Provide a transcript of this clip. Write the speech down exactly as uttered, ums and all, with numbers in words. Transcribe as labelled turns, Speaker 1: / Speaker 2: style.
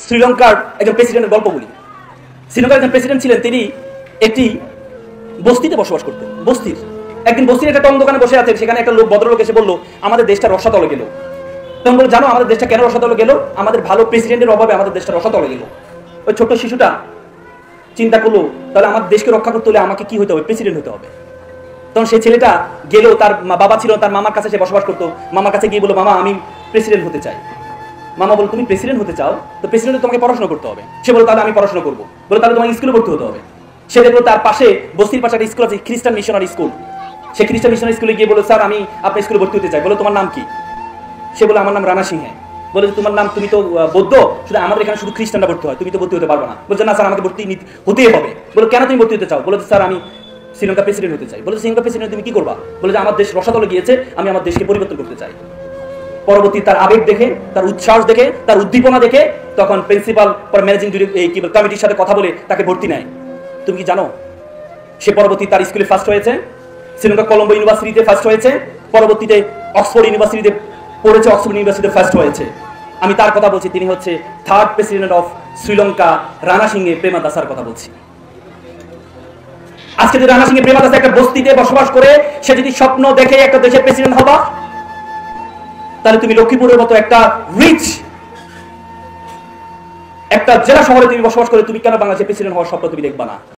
Speaker 1: শ্রীলঙ্কার একজন প্রেসিডেন্টের গল্প বলি। শ্রীলঙ্কার একজন প্রেসিডেন্ট ছিলেন, তিনি একটি বস্তিতে বসবাস করতেন। বস্তির একদিন বস্তির একটা টং দোকানে বসে আছেন, সেখানে একটা লোক ভদ্রলোক এসে বললো, আমাদের দেশটা রসাতলে গেল। তখন বলে, জানো আমাদের দেশটা কেন রসাতলে গেল? আমাদের ভালো প্রেসিডেন্টের অভাবে আমাদের দেশটা রসাতলে গেল। ওই ছোট্ট শিশুটা চিন্তা করলো, তাহলে আমার দেশকে রক্ষা করতে হলে আমাকে কি হতে হবে? প্রেসিডেন্ট হতে হবে। তখন সেই ছেলেটা গেল, তার বাবা ছিল, তার মামার কাছে সে বসবাস করতো। মামার কাছে গিয়ে বললো, মামা আমি প্রেসিডেন্ট হতে চাই। মামা বলো, তুমি প্রেসিডেন্ট হতে চাও? তো প্রেসিডেন্ট তোমাকে পড়াশোনা করতে হবে। সে বলো, তাহলে আমি পড়াশোনা করবো। বলে, তাহলে তোমাকে স্কুলে ভর্তি হতে হবে। সে দেখলো তার পাশে বস্তির পাশে একটা স্কুল আছে, খ্রিস্টান মিশনারি স্কুল। সে খ্রিস্টান মিশনারি স্কুলে গিয়ে বলো, স্যার আমি আপনার স্কুলে ভর্তি হতে চাই। বলো, তোমার নাম কি? সে বলে, আমার নাম রানা সিংহে। বলে, তোমার নাম, তুমি তো বৌদ্ধ, শুধু আমাদের এখানে শুধু খ্রিস্টানরা ভর্তি হয়, তুমি তো ভর্তি হতে পারবে না। বলছে, না স্যার আমাকে ভর্তি হতেই হবে। বলো, কেন তুমি ভর্তি হতে চাও? বলে, স্যার আমি শ্রীলঙ্কা প্রেসিডেন্ট হতে চাই। বলে, শ্রীলঙ্কা প্রেসিডেন্ট তুমি কি করবা? বলে, যে আমার দেশ রসাতলে গিয়েছে, আমি আমার দেশকে পরিবর্তন করতে চাই। পরবর্তী তার আবেগ দেখে, তার উচ্ছ্বাস দেখে, তার উদ্দীপনা দেখে তখন প্রিন্সিপাল পর ম্যানেজিং কমিটির সাথে কথা বলে তাকে ভর্তি নেয়। তুমি কি জানো সে পরবর্তী তার স্কুলে ফার্স্ট হয়েছে, শ্রীলঙ্কা কলম্বো ইউনিভার্সিটিতে ফার্স্ট হয়েছে, পরবর্তীতে অক্সফোর্ড ইউনিভার্সিটিতে পড়েছে, অক্সফোর্ড ইউনিভার্সিটিতে ফার্স্ট হয়েছে। আমি তার কথা বলছি, তিনি হচ্ছে third president of Sri Lanka, Ranasinghe প্রেমাদাসার কথা বলছি। আজকে যদি রানা সিংহে প্রেমাদাসা একটা বস্তিতে বসবাস করে সে যদি স্বপ্ন দেখে একটা দেশের প্রেসিডেন্ট হবা, তাহলে তুমি লক্ষ্মীপুরের মতো একটা রিচ একটা জেলা শহরে তুমি বসবাস করে তুমি কেন বাংলাদেশের প্রেসিডেন্ট হওয়ার স্বপ্ন তুমি দেখবা না?